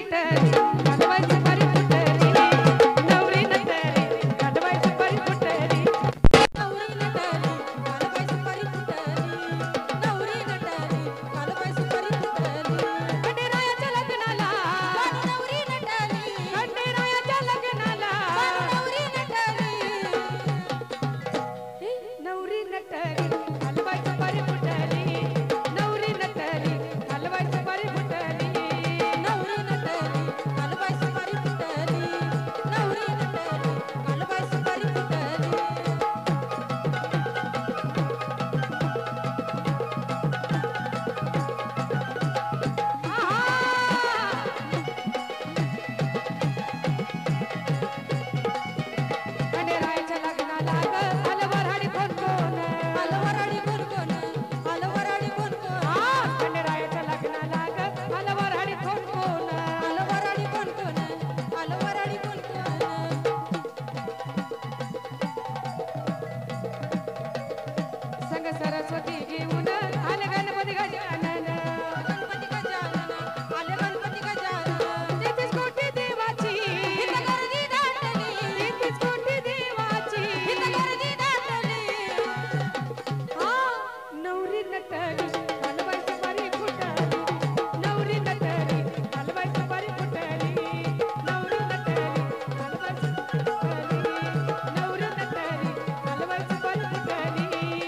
नटली घालवायचं पारी फुटली नवरी नटली घालवायचं पारी फुटली नवरी नटली घालवायचं पारी फुटली नवरी नटली घालवायचं पारी फुटली खंडेरायाच्या लग्नाला नवरी नटली खंडेरायाच्या लग्नाला नवरी नटली नवरी नटली घालवायचं पारी फुटली नवरी नटली घालवायचं पारी फुटली नवरी नटली घालवायचं पारी फुटली नवरी नटली घालवायचं पारी फुटली खंडेरायाच्या लग्नाला आलं वऱ्हाडी कोण कोण अलवराडी कोण कोण अलवराडी कोण कोण खंडेरायाच्या लग्नाला आलं वऱ्हाडी कोण कोण अलवराडी कोण कोण अलवराडी कोण कोण संग सरस्वती घेऊन आलं गणपती गजानन गणपती गजानन आले गणपती गजानन तेहतीस कोटी देवाची इथं गर्दी दाटली तेहतीस कोटी देवाची इथं गर्दी दाटली नवरी नटली घालवायचं पारी फुटली नवरी नटली घालवायचं पारी फुटली नवरी नटली घालवायचं फुटली नवरी नटली घालवायचं पारी फुटली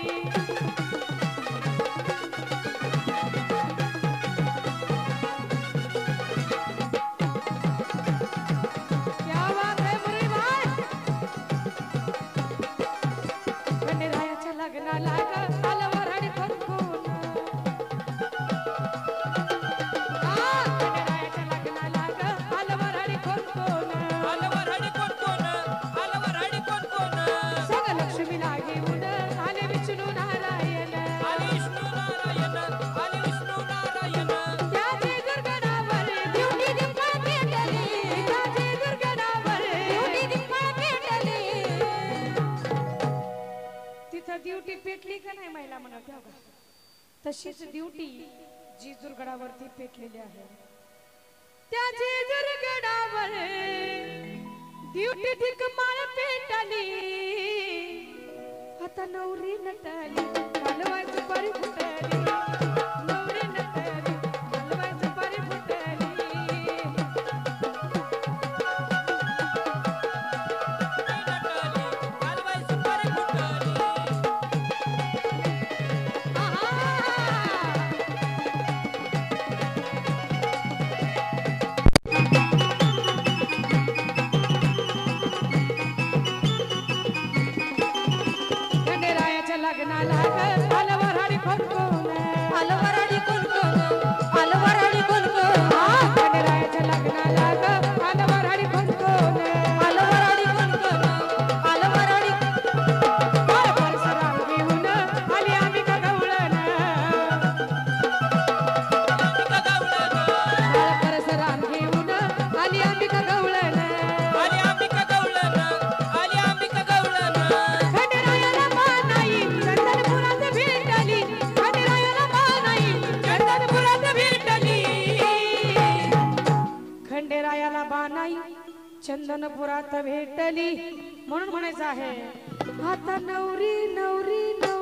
क्या बात है मुरली भाई खंडेरायाच्या लग्नाला आलं वऱ्हाडी कोण कोण खंडेरायाच्या लग्नाला आलं वऱ्हाडी कोण कोण संग लक्ष्मीला घेऊन आले विष्णू नारायण त्याचे दुर्गणावर ड्युटी दिपा पेटली त्याचे दुर्गणावर ड्युटी दिपा पेटली तिथं ड्युटी पेटली का नाही महिला म्हणत ठेव का तशीच ड्युटी जिजूरगडावरती पेटलेली आहे त्या जिजूरगडावर ड्युटी दिकमाळ पेटली आता नवरी नटली घालवायचं पारी फुटली नवरी नटली घालवायचं पारी फुटली खंडेरायाच्या लग्नाला आलं वऱ्हाडी कोण कोण अलवराडी कोण कोण अलवराडी कोण कोण खंडेरायाच्या लग्नाला आलं वऱ्हाडी कोण कोण अलवराडी कोण कोण अलवराडी परशुराम घेऊन आली आम्ही का गवळण परशुराम घेऊन आली आम्ही का गवळण खंडेरायाला मानाई चंदनपुरात भेटली खंडेरायाला मानाई चंदनपुरात भेटली खंडेरायाला बानाई चंदनपुरात भेटली म्हणून म्हणायचं आहे आता नवरी नवरी नवरी